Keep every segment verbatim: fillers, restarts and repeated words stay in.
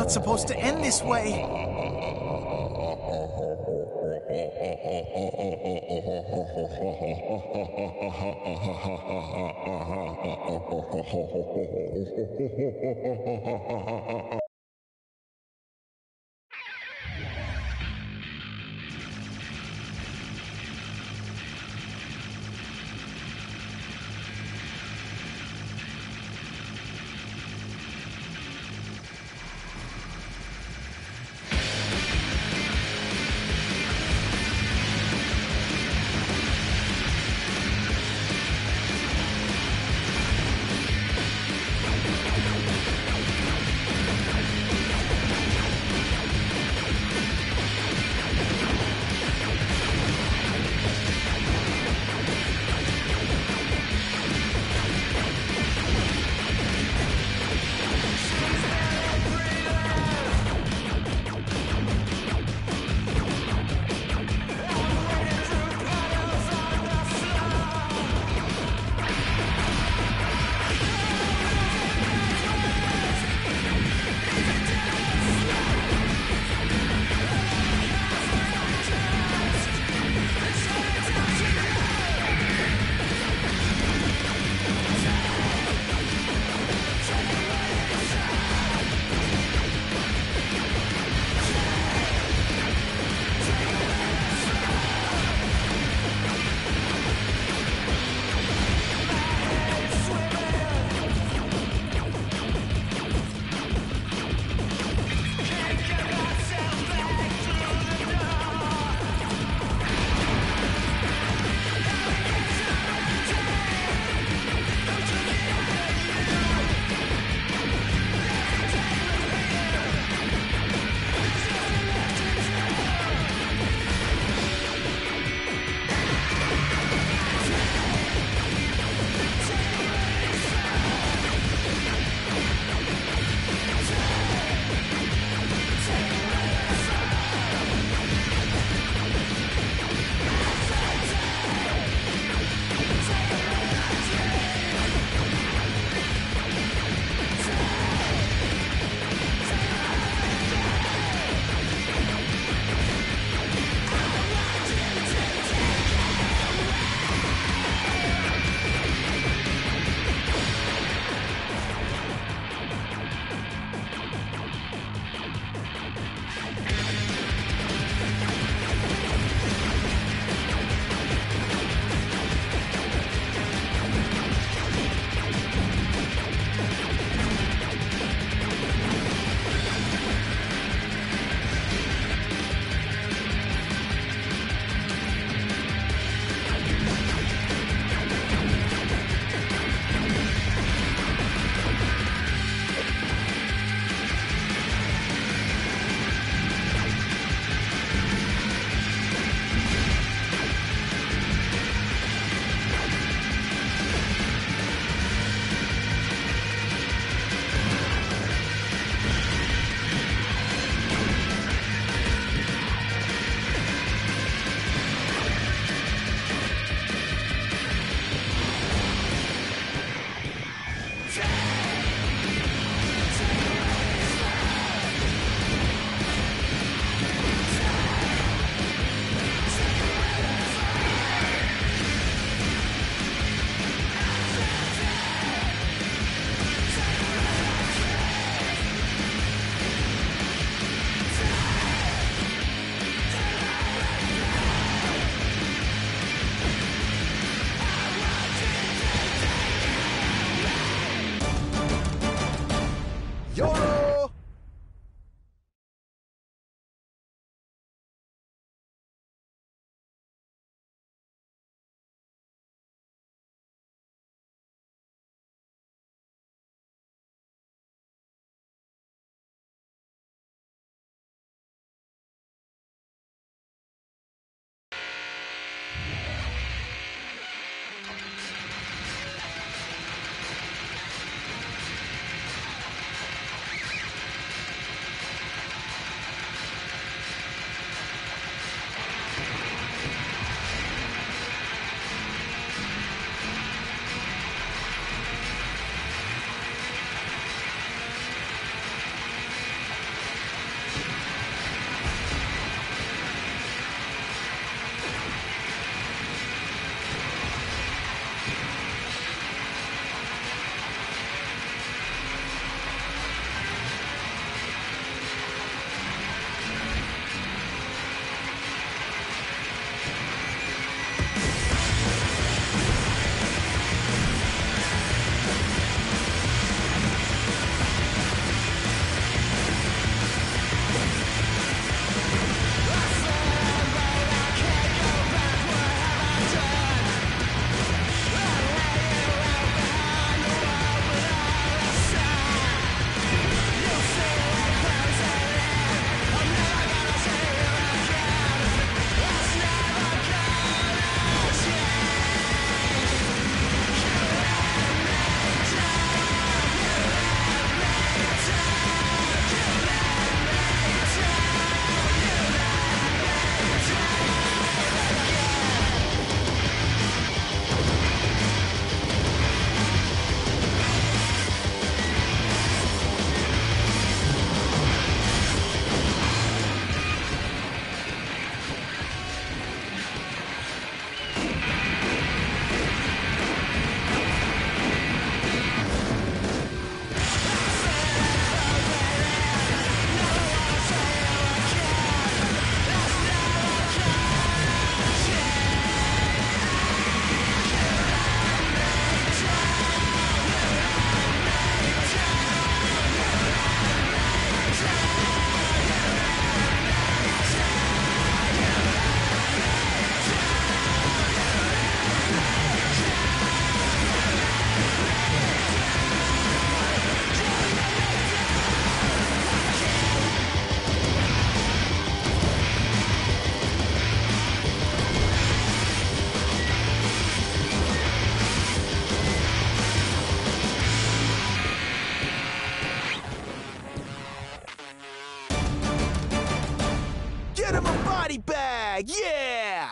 not supposed to end this way. Get him a body bag! Yeah!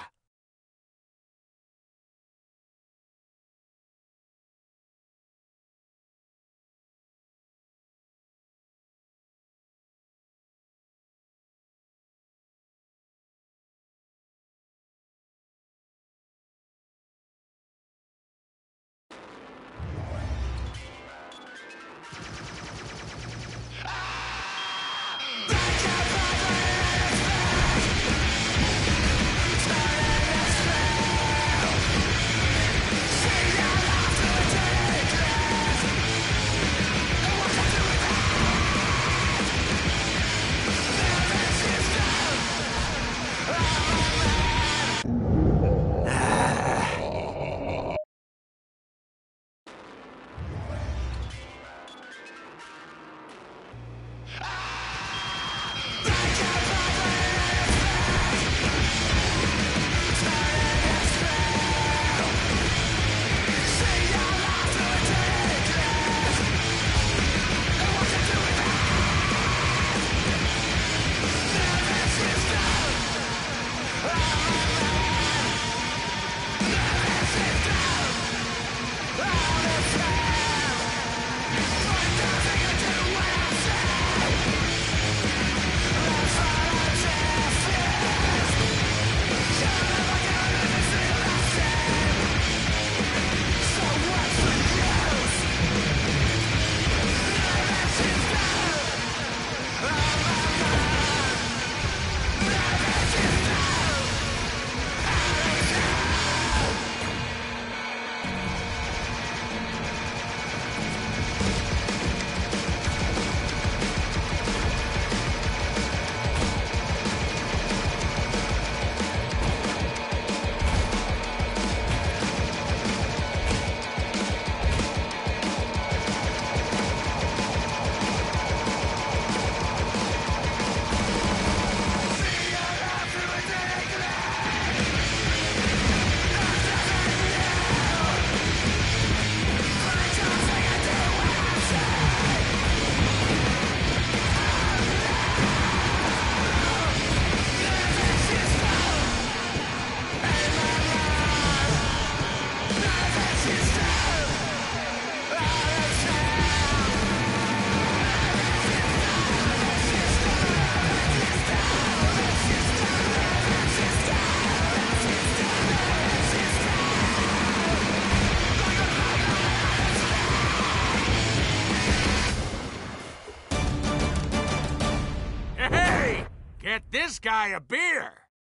Get this guy a beer!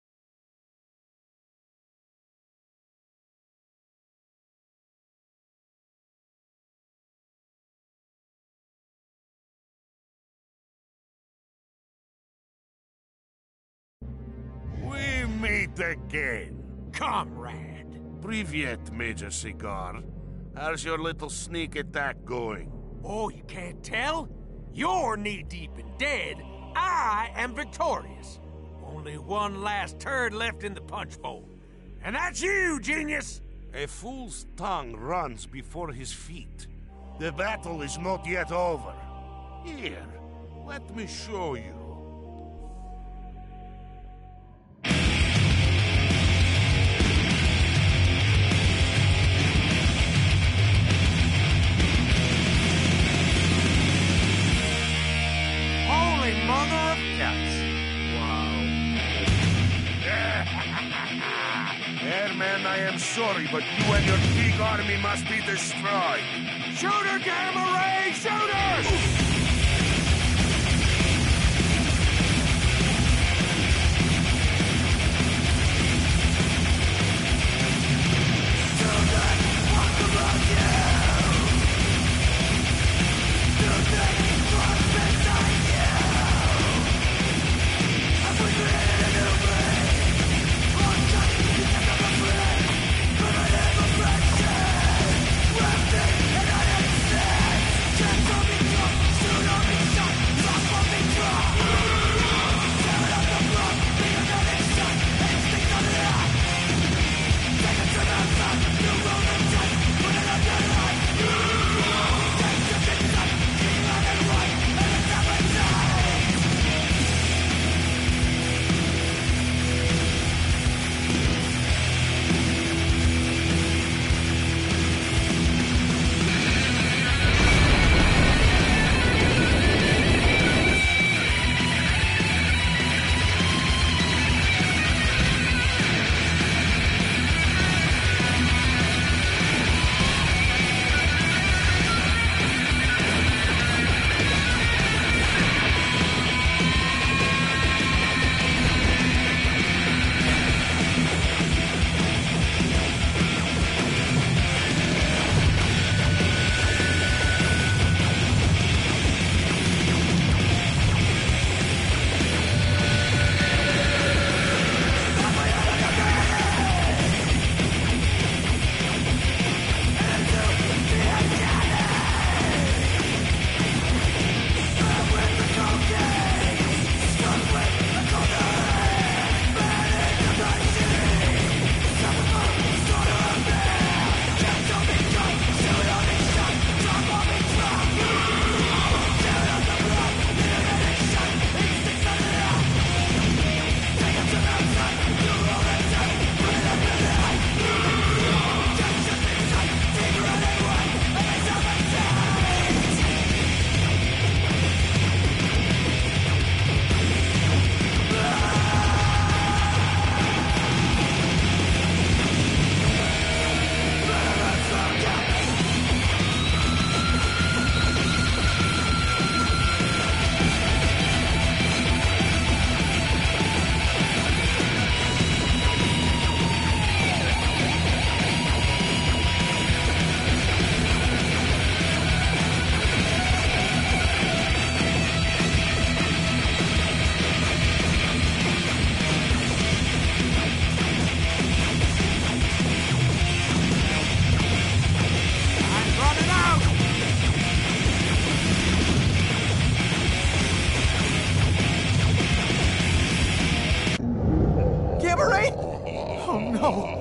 We meet again. Comrade! Привет, Major Cigar. How's your little sneak attack going? Oh, you can't tell? You're knee-deep in dead. I am victorious. Only one last turd left in the punch bowl. And that's you, genius! A fool's tongue runs before his feet. The battle is not yet over. Here, let me show you. Holy mother of guts! Wow. Airman, I am sorry, but you and your big army must be destroyed. Shooter, Gamma Ray! Shooters! Can't tell me Gamma Ray? Oh no.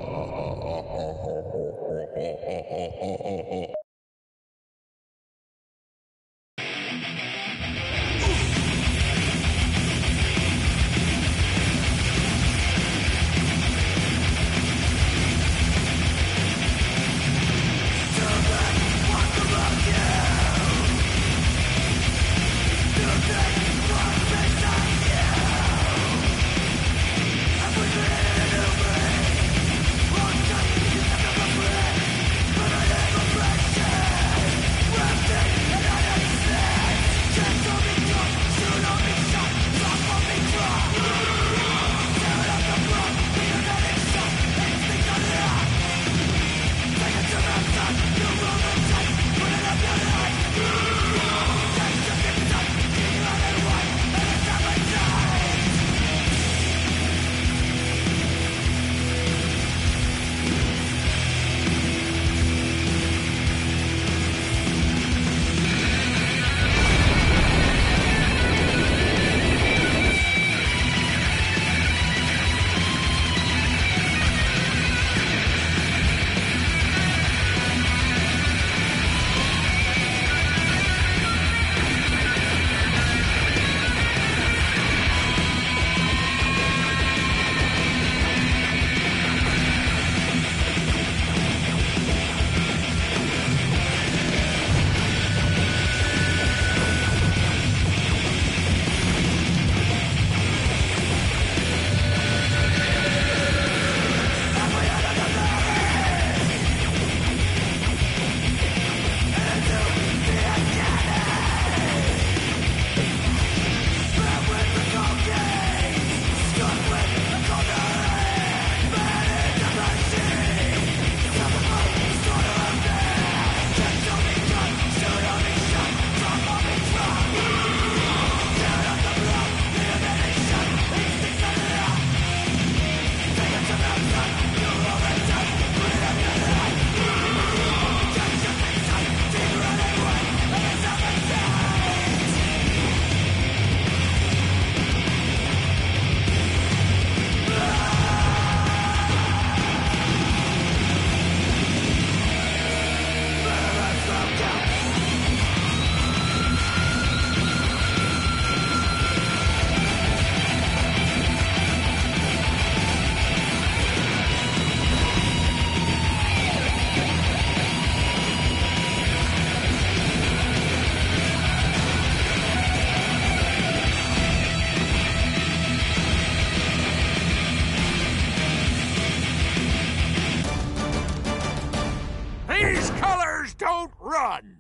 Don't run!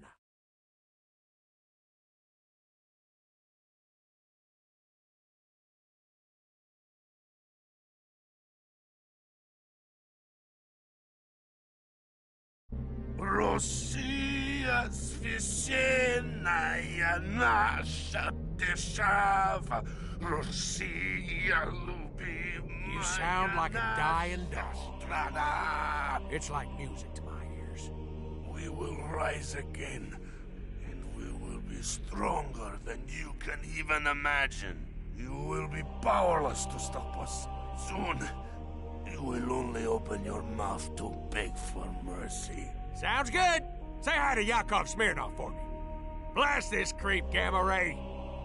Rosja священная наша держава, Россия любимая. You sound like a dying dust. It's like music to my ears. We will rise again, and we will be stronger than you can even imagine. You will be powerless to stop us. Soon, you will only open your mouth to beg for mercy. Sounds good. Say hi to Yakov Smirnov for me. Blast this creep, Gamma Ray.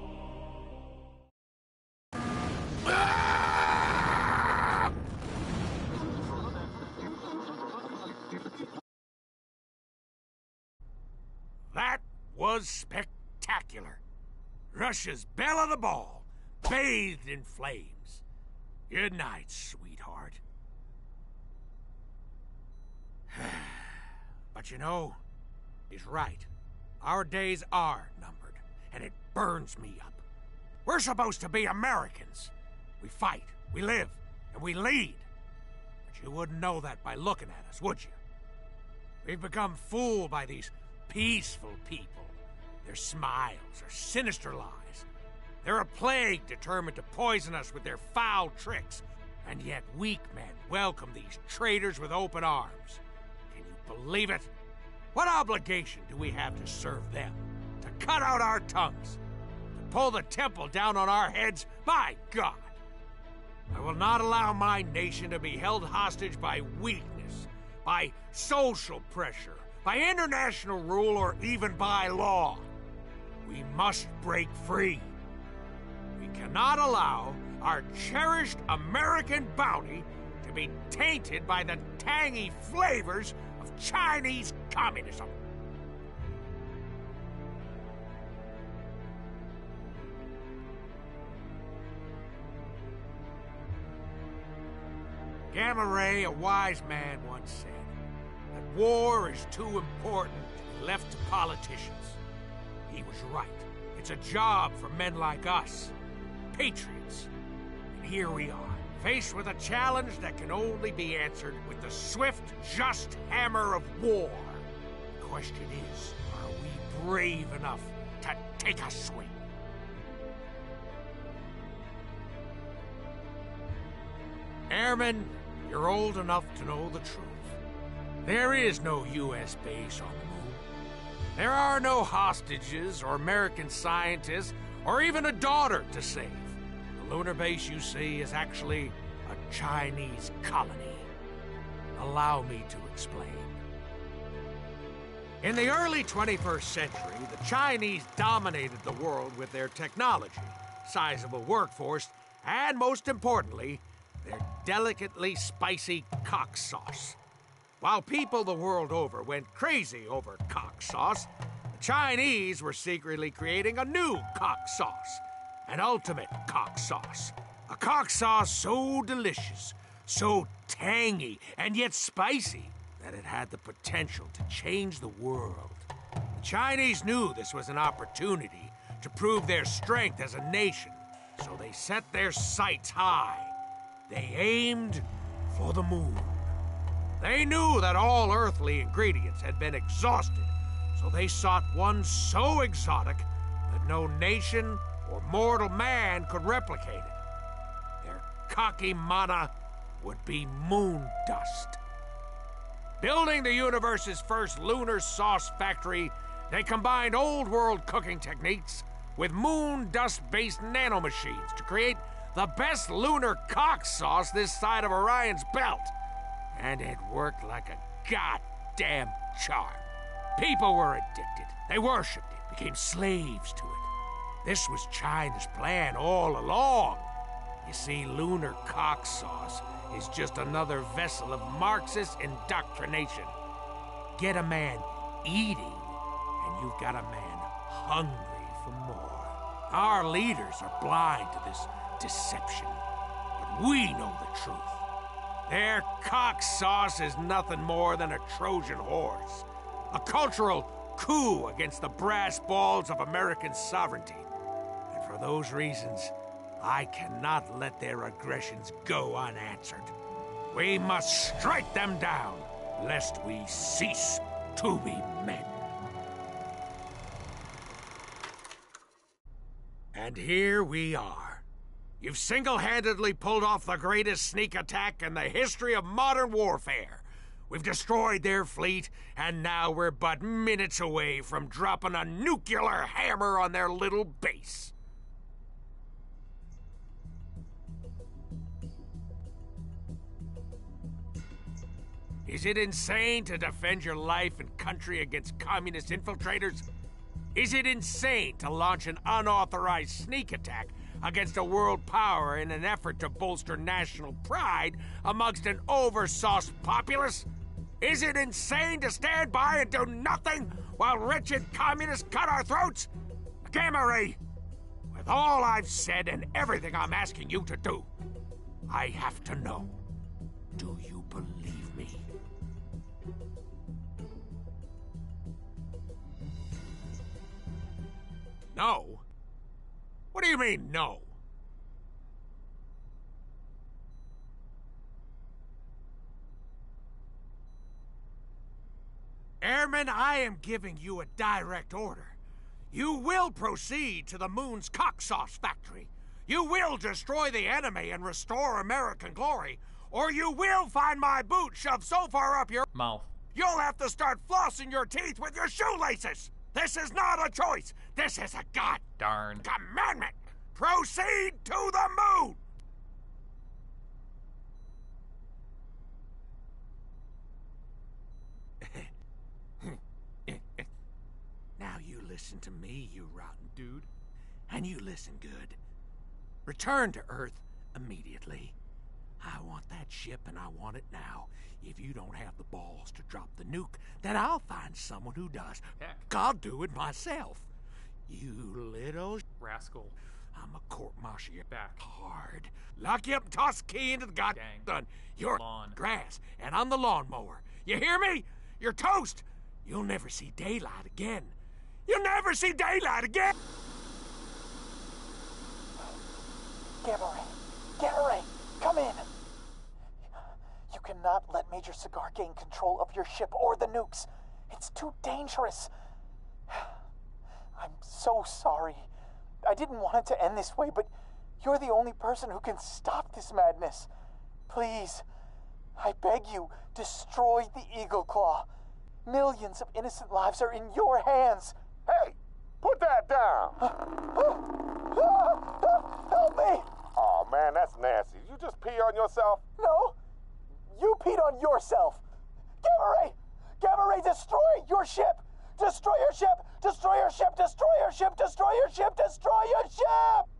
That was spectacular. Russia's belle of the ball, bathed in flames. Good night, sweetheart. But you know, he's right. Our days are numbered, and it burns me up. We're supposed to be Americans. We fight, we live, and we lead. But you wouldn't know that by looking at us, would you? We've become fooled by these peaceful people. Their smiles are sinister lies. They're a plague determined to poison us with their foul tricks, and yet weak men welcome these traitors with open arms. Can you believe it? What obligation do we have to serve them? To cut out our tongues? To pull the temple down on our heads? My God! I will not allow my nation to be held hostage by weakness, by social pressure, by international rule, or even by law. We must break free. We cannot allow our cherished American bounty to be tainted by the tangy flavors of Chinese communism. Gamma Ray, a wise man, once said that war is too important to be left to politicians. He was right. It's a job for men like us, patriots. And here we are, faced with a challenge that can only be answered with the swift, just hammer of war. The question is, are we brave enough to take a swing? Airmen, you're old enough to know the truth. There is no U S base on the moon. There are no hostages or American scientists or even a daughter to save. The lunar base you see is actually a Chinese colony. Allow me to explain. In the early twenty-first century, the Chinese dominated the world with their technology, sizable workforce, and most importantly, their delicately spicy cock sauce. While people the world over went crazy over cock sauce, the Chinese were secretly creating a new cock sauce, an ultimate cock sauce. A cock sauce so delicious, so tangy, and yet spicy that it had the potential to change the world. The Chinese knew this was an opportunity to prove their strength as a nation, so they set their sights high. They aimed for the moon. They knew that all earthly ingredients had been exhausted, so they sought one so exotic that no nation or mortal man could replicate it. Their cocky mana would be moon dust. Building the universe's first lunar sauce factory, they combined old world cooking techniques with moon dust-based nanomachines to create the best lunar cock sauce this side of Orion's belt. And it worked like a goddamn charm. People were addicted. They worshipped it, became slaves to it. This was China's plan all along. You see, lunar cock sauce is just another vessel of Marxist indoctrination. Get a man eating, and you've got a man hungry for more. Our leaders are blind to this deception, but we know the truth. Their cock sauce is nothing more than a Trojan horse, a cultural coup against the brass balls of American sovereignty. And for those reasons, I cannot let their aggressions go unanswered. We must strike them down, lest we cease to be men. And here we are. You've single-handedly pulled off the greatest sneak attack in the history of modern warfare. We've destroyed their fleet, and now we're but minutes away from dropping a nuclear hammer on their little base. Is it insane to defend your life and country against communist infiltrators? Is it insane to launch an unauthorized sneak attack against a world power in an effort to bolster national pride amongst an oversauced populace? Is it insane to stand by and do nothing while wretched communists cut our throats? Gamma Ray, with all I've said and everything I'm asking you to do, I have to know, do you believe me? No? What do you mean, no? Airmen, I am giving you a direct order. You will proceed to the moon's cock sauce factory. You will destroy the enemy and restore American glory, or you will find my boot shoved so far up your mouth you'll have to start flossing your teeth with your shoelaces. This is not a choice. This is a god darn commandment. Proceed to the moon. listen to me, you rotten dude. And you listen good. Return to Earth immediately. I want that ship and I want it now. If you don't have the balls to drop the nuke, then I'll find someone who does. Heck. I'll do it myself. You little Rascal. I'm a court-martial you Back. hard. Lock you up and toss the key into the goddamn Gang. gun. You're Lawn. grass, and I'm the lawnmower. You hear me? You're toast. You'll never see daylight again. You'll never see daylight again. Gamma Ray! Gamma Ray! Come in! You cannot let Major Cigar gain control of your ship or the nukes. It's too dangerous. I'm so sorry. I didn't want it to end this way, but you're the only person who can stop this madness. Please, I beg you, destroy the Eagle Claw. Millions of innocent lives are in your hands. Hey, put that down. Help me! Oh man, that's nasty. You just pee on yourself? No, you peed on yourself. Gamma Ray! Gamma Ray, destroy your ship! Destroy your ship! Destroy your ship! Destroy your ship! Destroy your ship! Destroy your ship!